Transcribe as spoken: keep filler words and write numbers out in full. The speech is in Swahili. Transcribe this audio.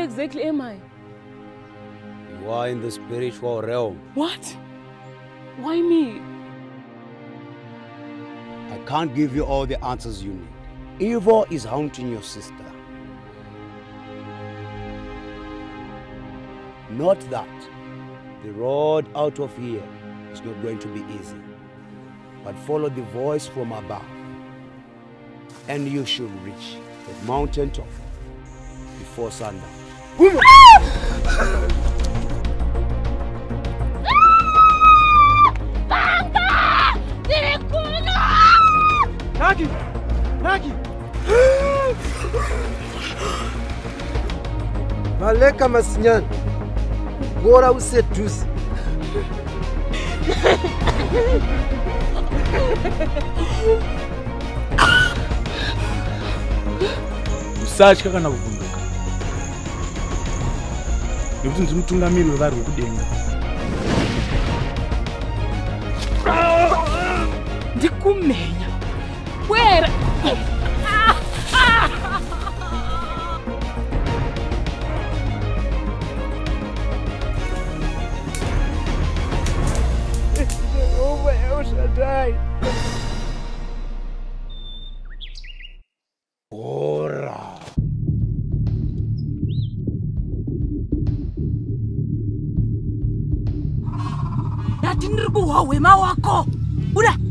Where exactly am I? You are in the spiritual realm. What? Why me? I can't give you all the answers you need. Evil is haunting your sister. Not that the road out of here is not going to be easy, but follow the voice from above, and you should reach the mountain top before sundown. Nagi! Nagi! Maleka Masinyan, bora useduze. Usatya kana kuvunduka. Nekuti ndinotungamiri wevari wekudenga. Ndikumenya. Where? Over else I die. Ora. Nati ndiri kuhwa hwema wako. Buda.